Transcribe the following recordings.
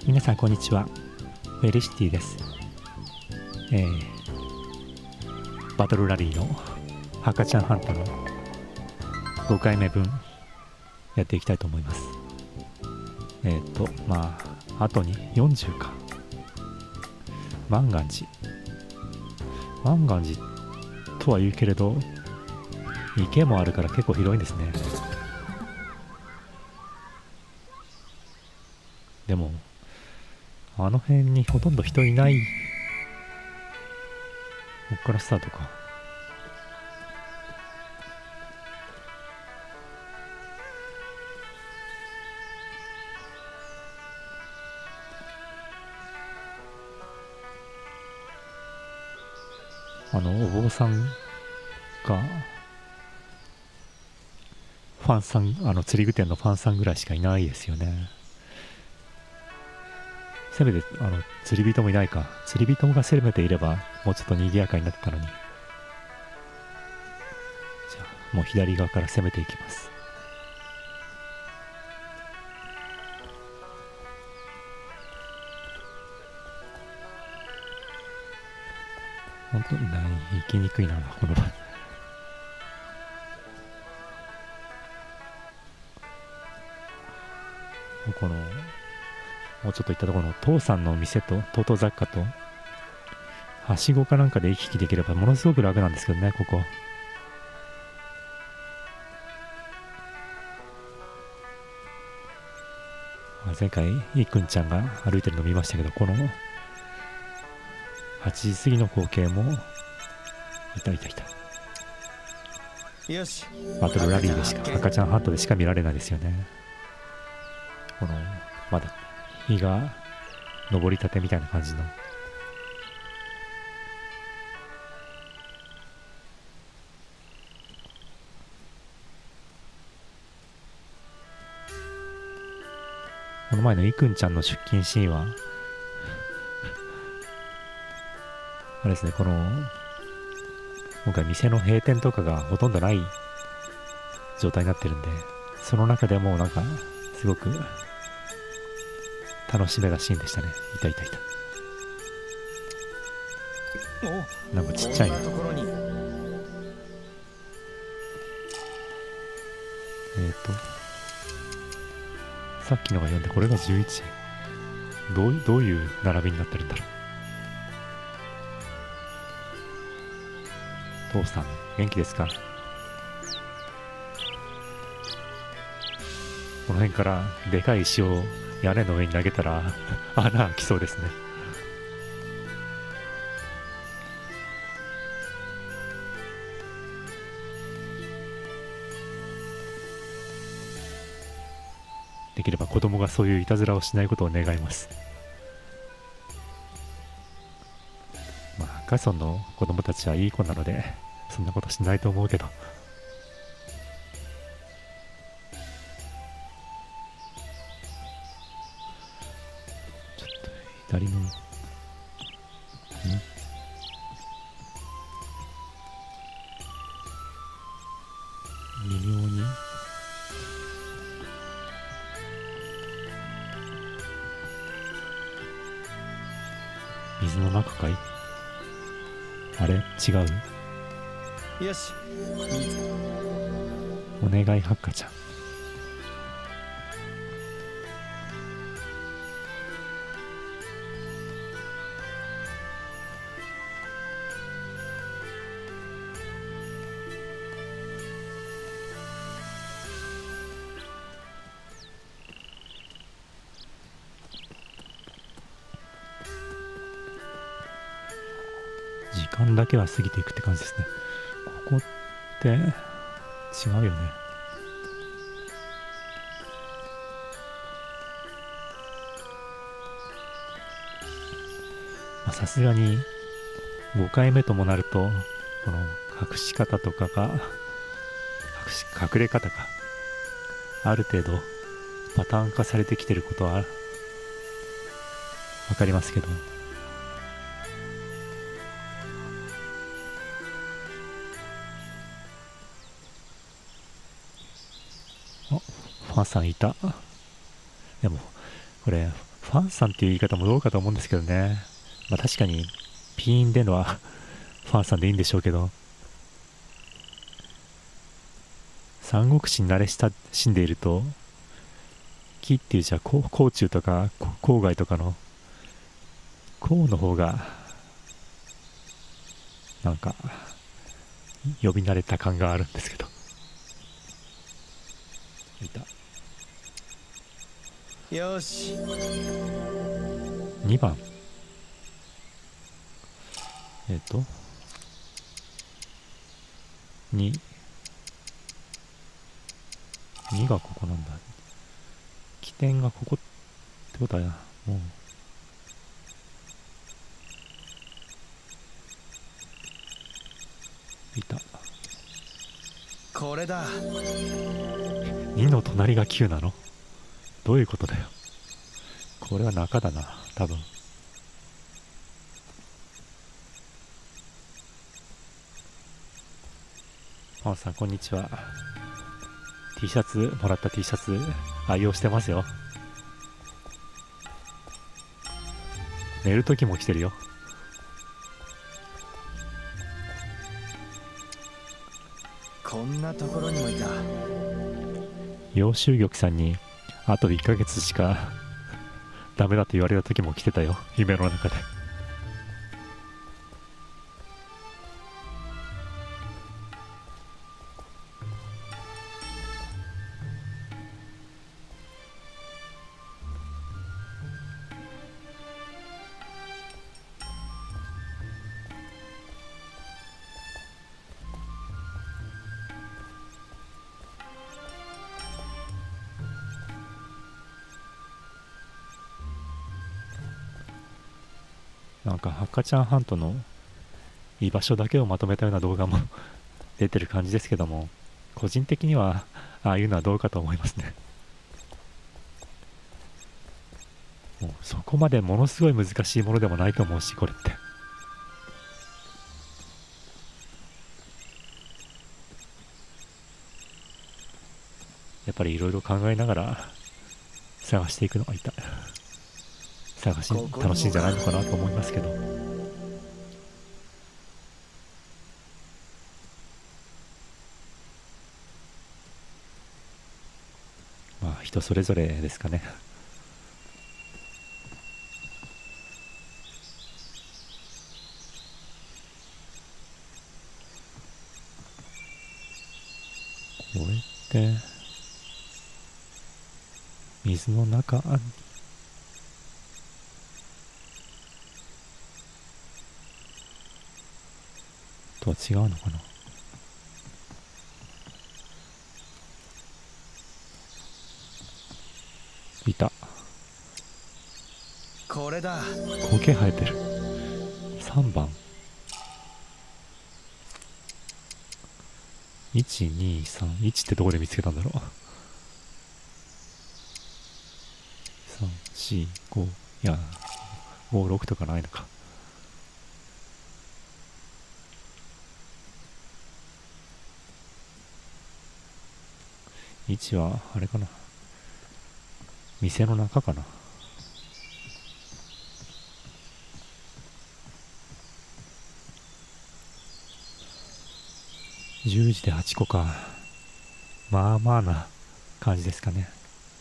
皆さんこんにちは。フェリシティです。バトルラリーの赤ちゃんハントの5回目分やっていきたいと思います。あとに40か。万願寺とは言うけれど池もあるから結構広いんですね。でもあの辺にほとんど人いない。こっからスタートか。お坊さんがファンさん、釣り具店のファンさんぐらいしかいないですよね。せめて釣り人もいないか。釣り人がせめていればもうちょっと賑やかになってたのに。じゃあもう左側から攻めていきます。本当に行きにくいなこの場。このもうちょっと行ったところの父さんの店とトート雑貨とはしごかなんかで行き来できればものすごく楽なんですけどね。ここ前回いっくんちゃんが歩いてるの見ましたけど、この8時過ぎの光景もいた。 よし、 バトルラリーでしか、赤ちゃんハントでしか見られないですよね。このまだ日が昇りたてみたいな感じの。この前のいくんちゃんの出勤シーンはあれですね、今回店の閉店とかがほとんどない状態になってるんで、その中でもなんかすごく楽しめたシーンでしたね。いた。なんかちっちゃいな。さっきのが4でこれが11。どういう並びになってるんだろう。父さん元気ですか。この辺からでかい石を屋根の上に投げたら穴開きそうですね。できれば子供がそういういたずらをしないことを願います。赤村の子供たちはいい子なのでそんなことしないと思うけど。ちょっと左の微妙に水の中かい。あれ違う。 よし、 お願いハッカちゃん。時間だけは過ぎていくって感じですね。ここって違うよね。さすがに5回目ともなるとこの隠し方とかが隠れ方がある程度パターン化されてきてることは分かりますけど、ファンさんいた。でもこれファンさんっていう言い方もどうかと思うんですけどね。まあ確かに、ピーンでのはファンさんでいいんでしょうけど、三国志に慣れ親しんでいると、木っていうじゃ甲虫とか郊外とかの甲の方がなんか呼び慣れた感があるんですけど。いた。 よし。 2番。2。2がここなんだ。起点がここってことは、もう。いた。 これだ。 2の隣が9なの？どういうことだよ。これは中だな、多分。パンさん、こんにちは。T シャツ、もらった T シャツ、愛用してますよ。寝るときも着てるよ。 こんなところにもいた。 楊秀玉さんに、あと1ヶ月しかダメだと言われたときも来てたよ、夢の中で。なんか赤ちゃんハントの居場所だけをまとめたような動画も出てる感じですけども、個人的にはああいうのはどうかと思いますね。もうそこまでものすごい難しいものでもないと思うし、これってやっぱりいろいろ考えながら探していくのが楽しいんじゃないのかなと思いますけど。まあ人それぞれですかね。これって水の中とは違うのかな。いた。 これだ。 苔生えてる。3番。123、1ってどこで見つけたんだろう。3、4、5、いや、5、6とかないのか。1は、あれかな。店の中かな。10時で8個か。まあまあな感じですかね。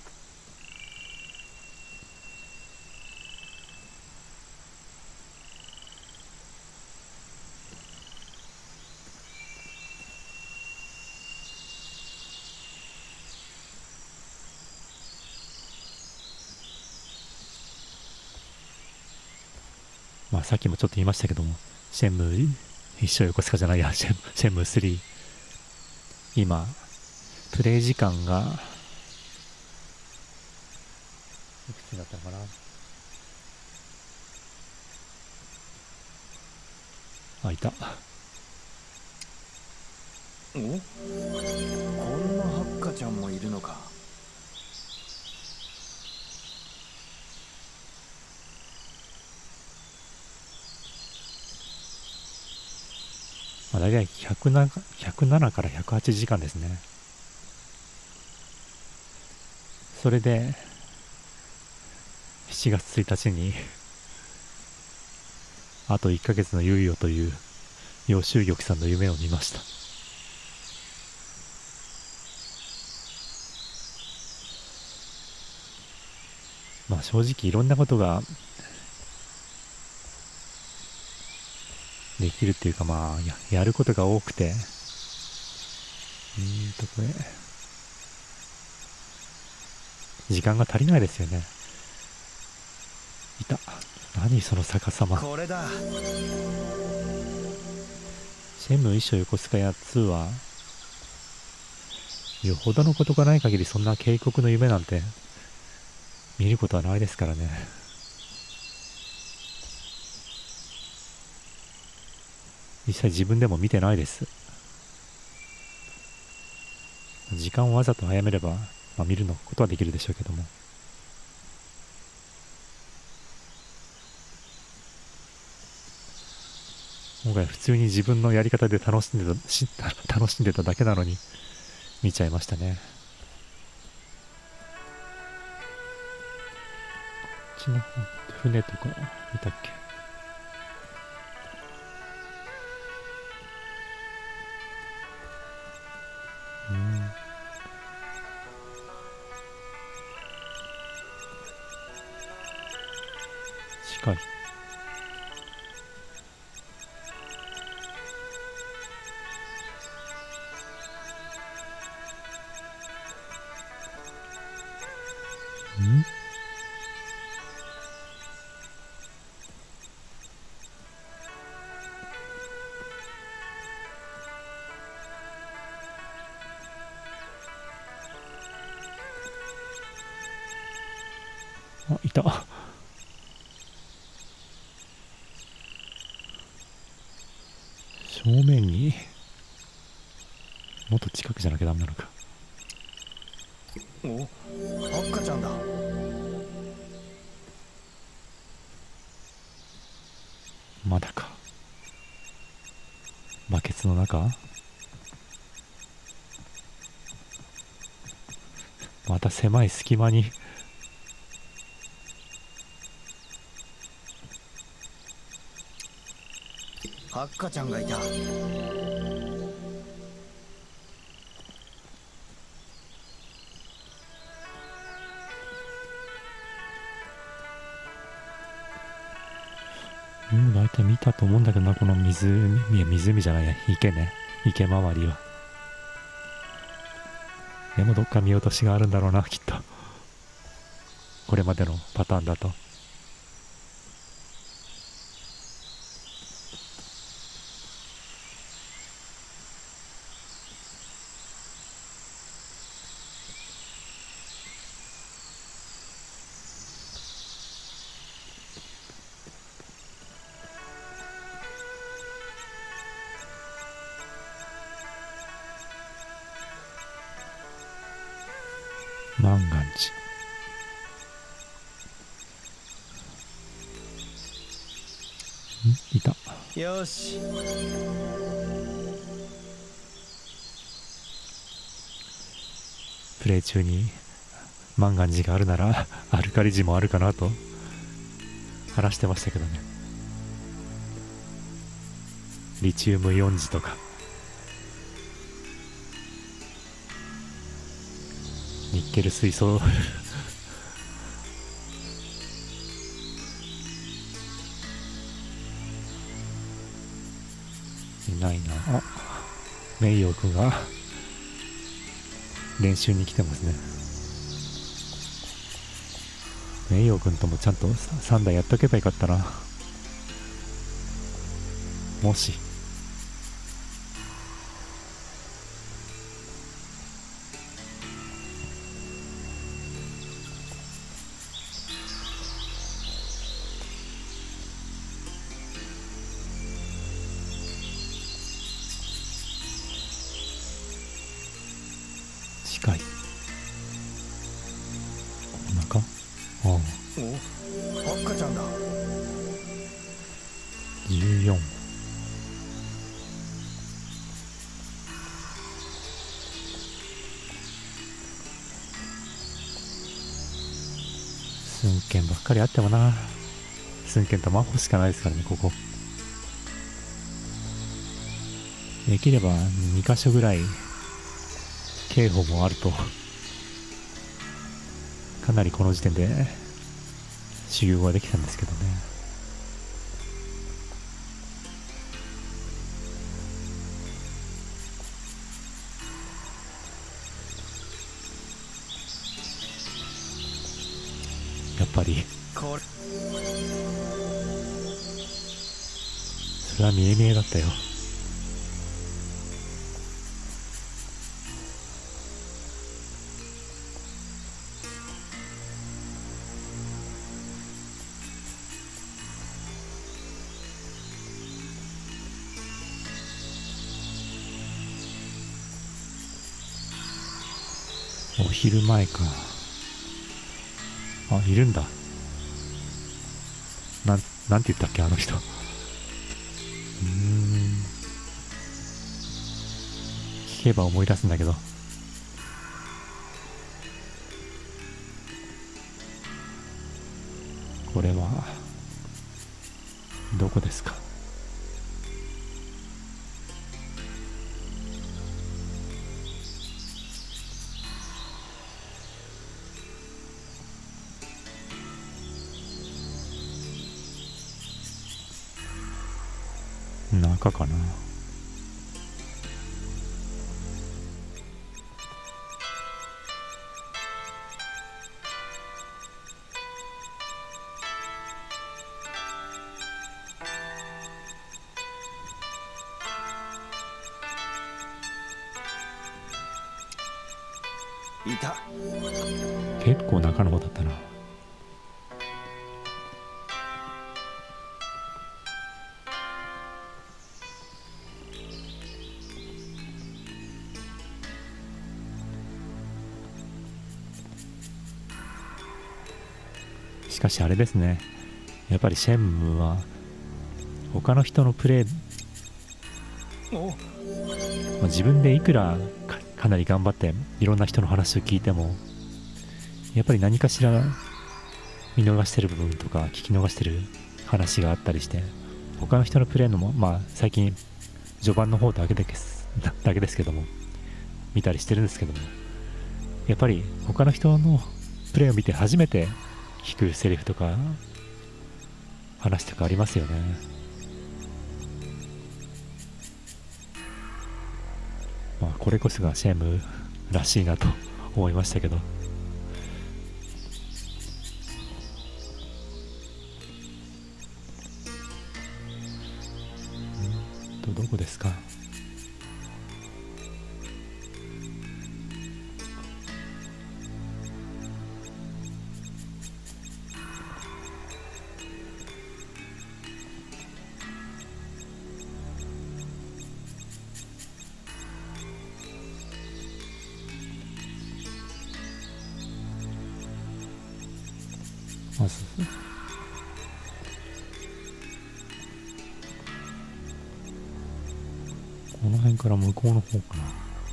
まあさっきもちょっと言いましたけども、シェンムー一生横須賀じゃないや、シェンムー3。今、プレイ時間が、いくつになったのかな。あ、いた。 お？こんなハッカちゃんもいるのか。 まあ、大体107から108時間ですね。それで、 7月1日にあと1ヶ月の猶予という楊秀玉さんの夢を見ました。まあ正直いろんなことができるっていうか、まあやることが多くて、これ時間が足りないですよね。いた。何その逆さま。 これだ。 シェム遺書横須賀屋2はよほどのことがない限りそんな警告の夢なんて見ることはないですからね。実際自分でも見てないです。時間をわざと早めれば、見るのことはできるでしょうけども。今回普通に自分のやり方で楽しんでただけなのに見ちゃいましたね。こっちの船とか見たっけ。近い。あ、いた。正面にもっと近くじゃなきゃダメなのか。 お、赤ちゃんだ。 まだか。バケツの中。また狭い隙間に。 赤ちゃんがいた。 大体見たと思うんだけどな、この湖じゃないや、池ね。池周りは。でもどっか見落としがあるんだろうな、きっと。これまでのパターンだと。万願寺。いた。 よし。 プレイ中に万願寺があるならアルカリ寺もあるかなと話してましたけどね。リチウムイオン寺とかニッケル水素いないなあ。メイヨー君が練習に来てますね。メイヨー君ともちゃんと3台やっとけばよかったな。もし近い。お腹。ああ。 お、赤ちゃんだ。 14。 寸剣ばっかりあってもな。寸剣と魔法しかないですからね、ここ。できれば2箇所ぐらい警報もあると、かなりこの時点で修行ができたんですけどね。やっぱりそれは見え見えだったよ。お昼前か。あ、いるんだ。なんて言ったっけ、あの人。聞けば思い出すんだけど。これはどこですか？中かな。 いた。 結構中の方だったな。しかしあれですね、やっぱりシェンムは他の人のプレイ、自分でいくらかなり頑張っていろんな人の話を聞いても、やっぱり何かしら見逃してる部分とか聞き逃してる話があったりして、他の人のプレイのも、最近序盤の方だけですけども見たりしてるんですけども、やっぱり他の人のプレイを見て初めて聞くセリフとか話とかありますよね。これこそがシェームらしいなと思いましたけど。どこですか？まずこの辺から向こうの方かな。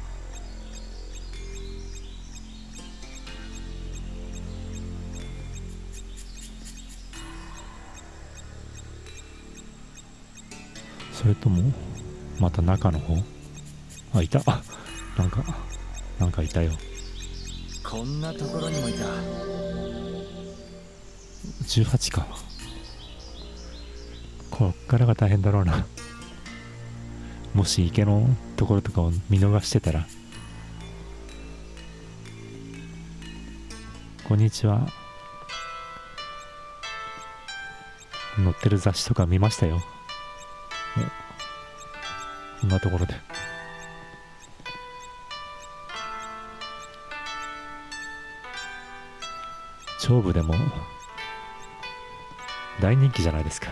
それともまた中の方？あ、いた。なんかいたよ。 こんなところにもいた。 18か。こっからが大変だろうな。もし池のところとかを見逃してたら。こんにちは。載ってる雑誌とか見ましたよ。こんなところで。勝負でも大人気じゃないですか。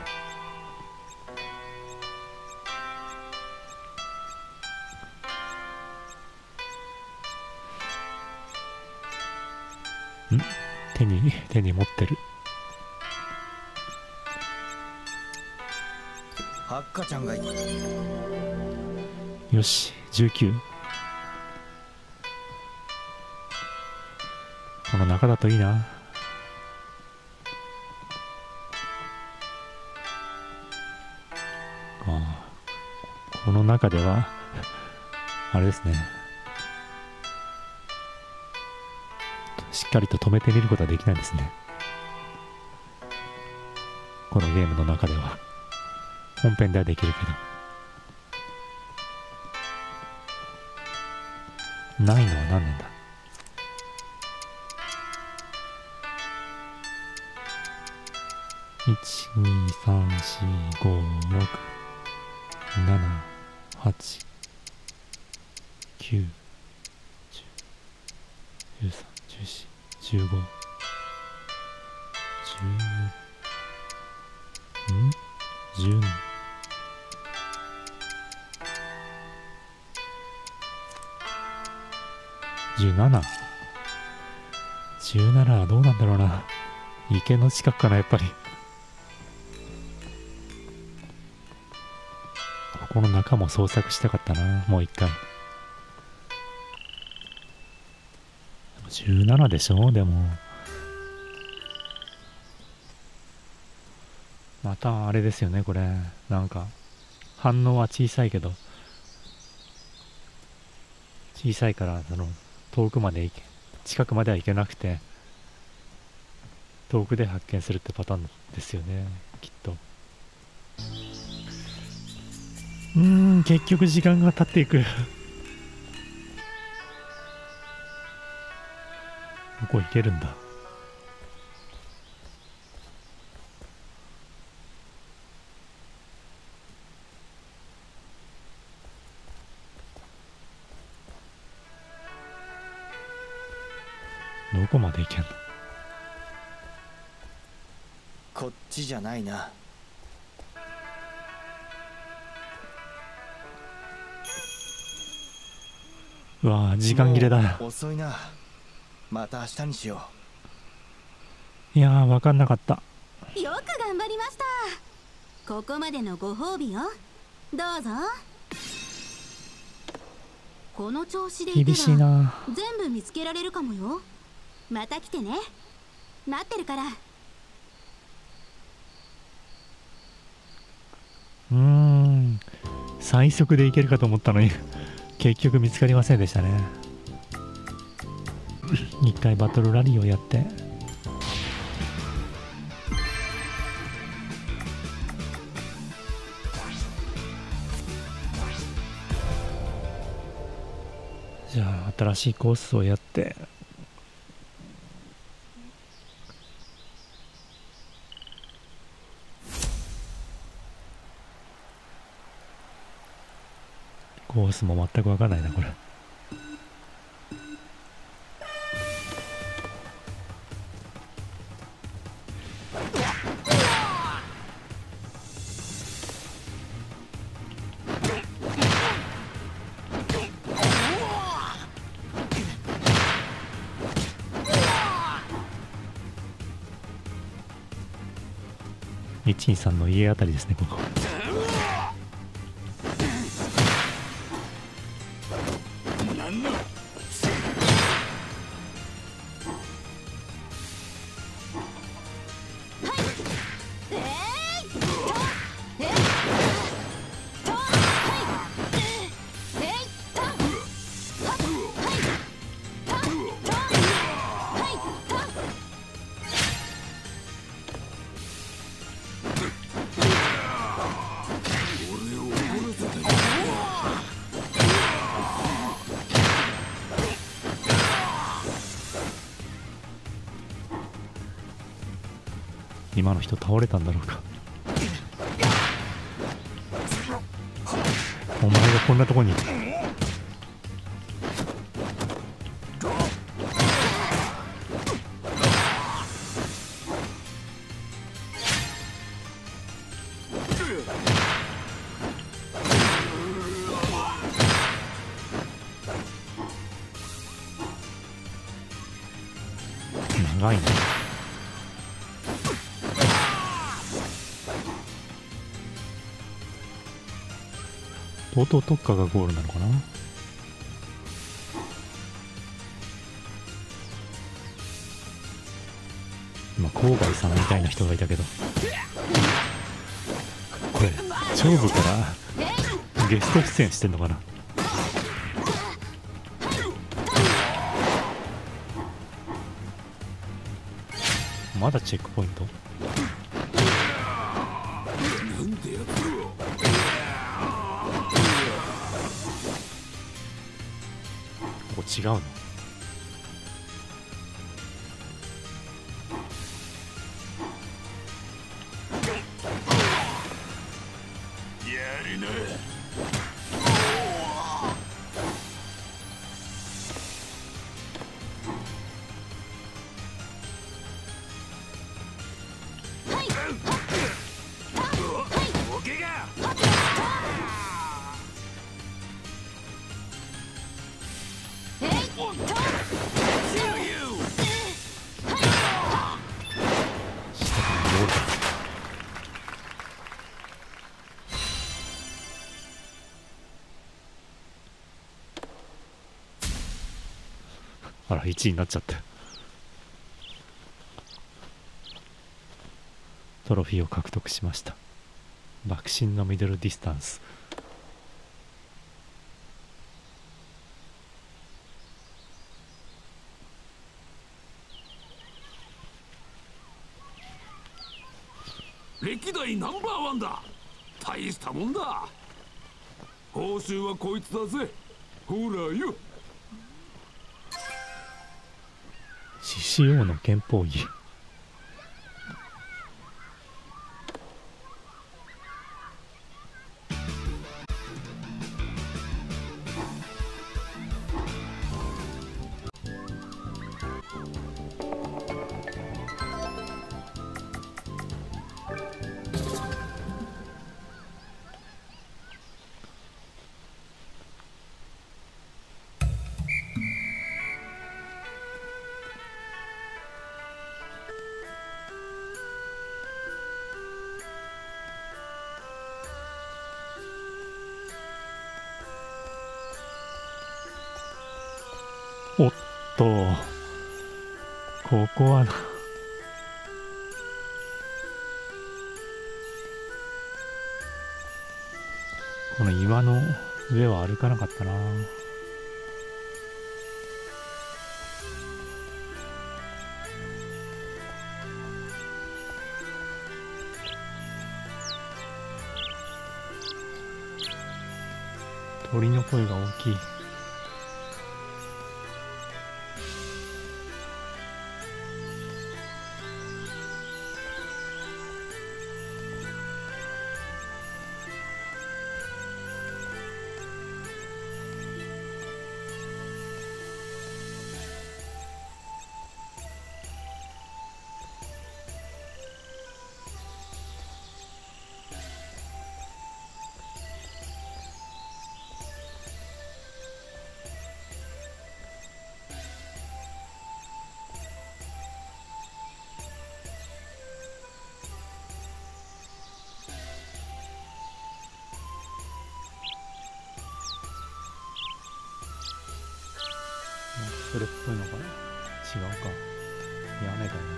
手に持ってる。 ハッカちゃんがいた。 よし、19。この中だといいな。 の中ではあれですね、しっかりと止めてみることはできないですね。このゲームの中では。本編ではできるけど。ないのは何なんだ。17はどうなんだろうな。池の近くかな、やっぱり。ここの中も捜索したかったな、もう一回。17でしょ。でもまたあれですよね、これ。なんか反応は小さいけど、小さいから遠くまで近くまでは行けなくて、遠くで発見するってパターンですよね、きっと。結局時間が経っていく。ここ行けるんだ。どこまで行けんの？ こっちじゃないな。 うわぁ、時間切れだ。 遅いな。また明日にしよいやー、分かんなかった。 よく頑張りました。ここまでのご褒美よ。どうぞ。この調子でいけば厳しいな。 全部見つけられるかもよ。また来てね。待ってるから。 最速でいけるかと思ったのに結局見つかりませんでしたね。一回バトルラリーをやって、じゃあ新しいコースをやって、コースも全く分かんないなこれ。123の家あたりですね、ここ。今の人倒れたんだろうか。お前がこんなとこに。長いね。とうとう特化がゴールなのかな。今郊外さんみたいな人がいたけど、これ上部からゲスト出演してんのかな。まだチェックポイント。ここ違うの。あら、1位になっちゃった。トロフィーを獲得しました。爆心のミドルディスタンス。 歴代ナンバーワンだ。大したもんだ。報酬はこいつだぜ。ほらよ。 獅子王の憲法儀。おっと、ここはこの岩の上は歩かなかったな。鳥の声が大きい。それっぽいのが違うか。屋根だね。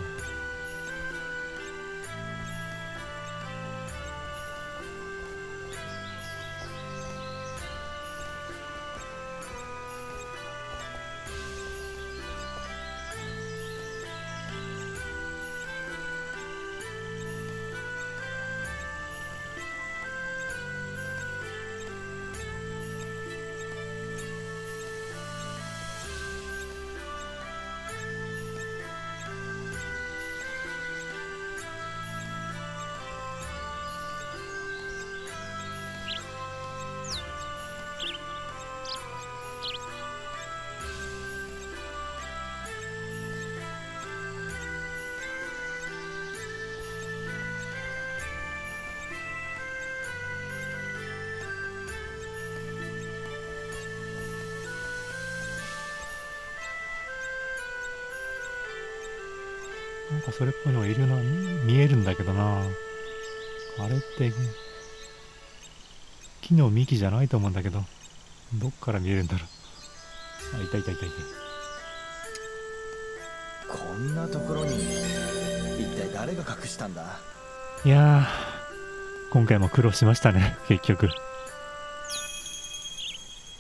なんかそれっぽいのがいるな、見えるんだけどな。あれって木の幹じゃないと思うんだけど、どっから見えるんだろう。あ、いたいたいたいこんなところに一体誰が隠したんだ。 た。いやー、今回も苦労しましたね、結局。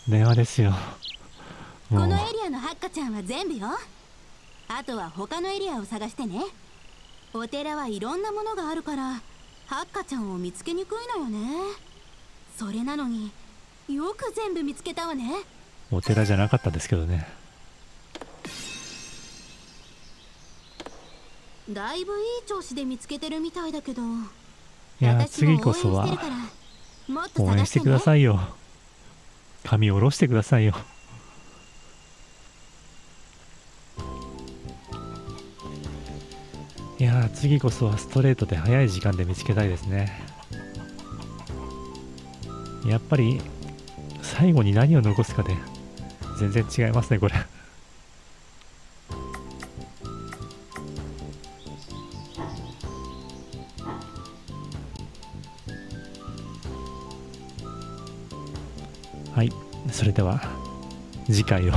電話ですよ。もうこのエリアのハッカちゃんは全部よ。あとは他のエリアを探してね。お寺はいろんなものがあるからハッカちゃんを見つけにくいのよね。それなのによく全部見つけたわね。 お寺じゃなかったですけどね。 だいぶいい調子で見つけてるみたいだけど、 いや、 私も次こそは応援してるからもっと応援してく探してね。 ださいよ。髪下ろしてくださいよ。いやー、次こそはストレートで早い時間で見つけたいですね。やっぱり最後に何を残すかで全然違いますね、これ。はい、それでは次回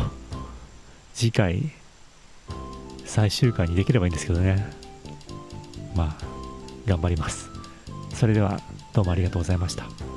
最終回にできればいいんですけどね。まあ頑張ります。それではどうもありがとうございました。